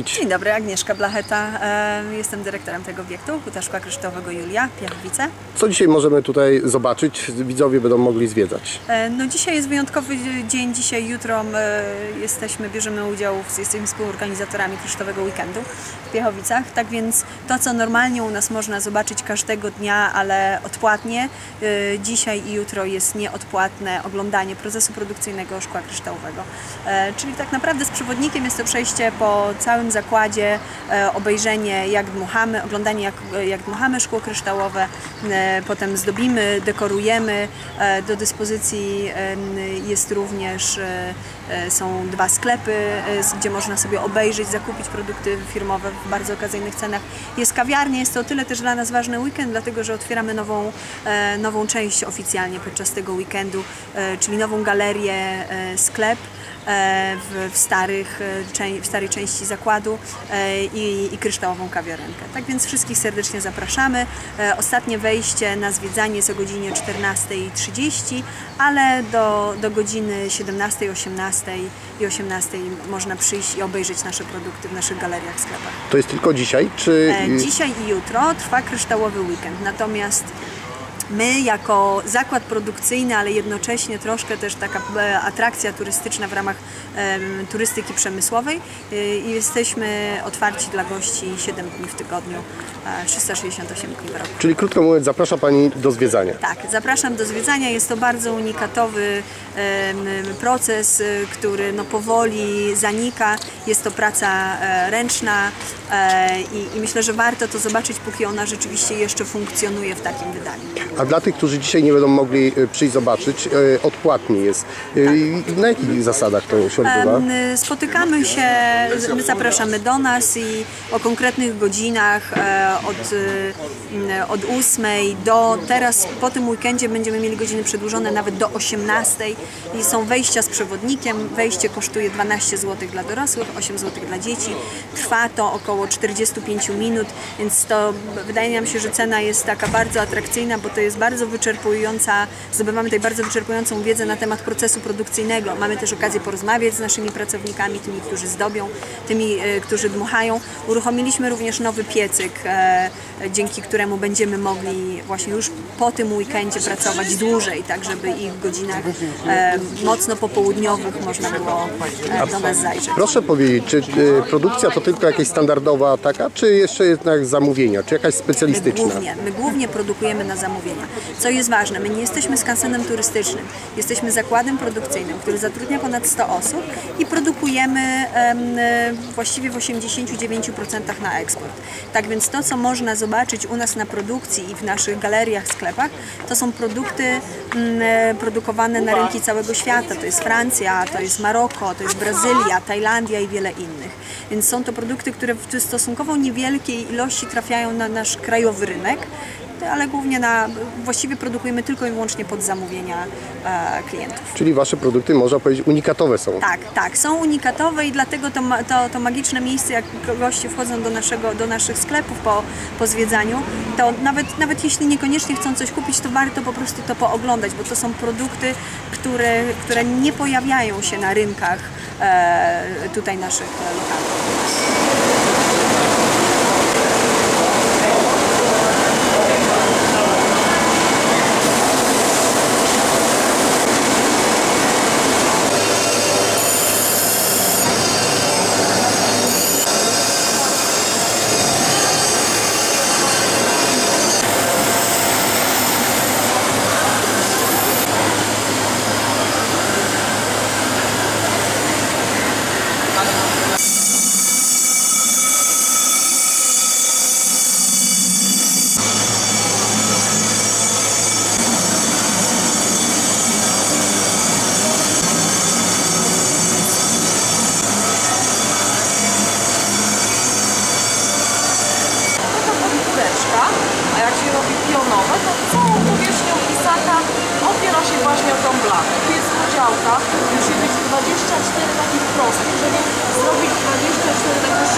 Dzień dobry, Agnieszka Blacheta. Jestem dyrektorem tego obiektu, Huta Szkła Kryształowego Julia, Piachowice. Co dzisiaj możemy tutaj zobaczyć? Widzowie będą mogli zwiedzać. No dzisiaj jest wyjątkowy dzień, dzisiaj, jutro bierzemy udział, jesteśmy współorganizatorami Kryształowego Weekendu w Piechowicach. Tak więc to, co normalnie u nas można zobaczyć każdego dnia, ale odpłatnie, dzisiaj i jutro jest nieodpłatne oglądanie procesu produkcyjnego szkła kryształowego. Czyli tak naprawdę z przewodnikiem jest to przejście po całym zakładzie, obejrzenie jak dmuchamy, oglądanie jak dmuchamy szkło kryształowe, potem zdobimy, dekorujemy. Do dyspozycji jest również, są 2 sklepy, gdzie można sobie obejrzeć, zakupić produkty firmowe w bardzo okazyjnych cenach. Jest kawiarnia, jest to o tyle też dla nas ważny weekend, dlatego że otwieramy nową część oficjalnie podczas tego weekendu, czyli nową galerię, sklep w starej części zakładu i kryształową kawiarenkę. Tak więc wszystkich serdecznie zapraszamy. Ostatnie wejście na zwiedzanie jest o godzinie 14:30, ale do godziny 17:00, 18:00 i 18:00 można przyjść i obejrzeć nasze produkty w naszych galeriach, sklepach. To jest tylko dzisiaj, czy... Dzisiaj i jutro trwa kryształowy weekend, natomiast my jako zakład produkcyjny, ale jednocześnie troszkę też taka atrakcja turystyczna w ramach turystyki przemysłowej, jesteśmy otwarci dla gości 7 dni w tygodniu, 368 dni w roku. Czyli krótko mówiąc, zaprasza Pani do zwiedzania. Tak, zapraszam do zwiedzania. Jest to bardzo unikatowy proces, który powoli zanika. Jest to praca ręczna i myślę, że warto to zobaczyć, póki ona rzeczywiście jeszcze funkcjonuje w takim wydaniu. A dla tych, którzy dzisiaj nie będą mogli przyjść zobaczyć, odpłatnie jest. Tak. Na jakich zasadach to się odbywa? Spotykamy się, my zapraszamy do nas i o konkretnych godzinach od 8:00 do teraz, po tym weekendzie będziemy mieli godziny przedłużone nawet do 18:00 i są wejścia z przewodnikiem. Wejście kosztuje 12 zł dla dorosłych, 8 zł dla dzieci. Trwa to około 45 minut, więc to wydaje nam się, że cena jest taka bardzo atrakcyjna, bo to jest bardzo wyczerpująca, zdobywamy tutaj bardzo wyczerpującą wiedzę na temat procesu produkcyjnego. Mamy też okazję porozmawiać z naszymi pracownikami, tymi, którzy zdobią, tymi, którzy dmuchają. Uruchomiliśmy również nowy piecyk, dzięki któremu będziemy mogli właśnie już po tym weekendzie pracować dłużej, tak żeby i w godzinach mocno popołudniowych można było do nas zajrzeć. Proszę powiedzieć, czy produkcja to tylko jakaś standardowa taka, czy jeszcze jednak zamówienia, czy jakaś specjalistyczna? My głównie produkujemy na zamówienia. Co jest ważne, my nie jesteśmy skansenem turystycznym, jesteśmy zakładem produkcyjnym, który zatrudnia ponad 100 osób i produkujemy właściwie w 89% na eksport. Tak więc to, co można zobaczyć u nas na produkcji i w naszych galeriach, sklepach, to są produkty produkowane na rynki całego świata. To jest Francja, to jest Maroko, to jest Brazylia, Tajlandia i wiele innych. Więc są to produkty, które w stosunkowo niewielkiej ilości trafiają na nasz krajowy rynek, ale głównie właściwie produkujemy tylko i wyłącznie pod zamówienia klientów. Czyli Wasze produkty, można powiedzieć, unikatowe są? Tak, są unikatowe i dlatego to magiczne miejsce, jak goście wchodzą do naszych sklepów po zwiedzaniu, to nawet jeśli niekoniecznie chcą coś kupić, to warto po prostu to pooglądać, bo to są produkty, które nie pojawiają się na rynkach tutaj naszych lokalnych. A jak się robi pionowe, to całą powierzchnią pisaka opiera się właśnie o tą blachę. Tu jest podziałka, musi być 24 takich prostych, żeby zrobić 24 takie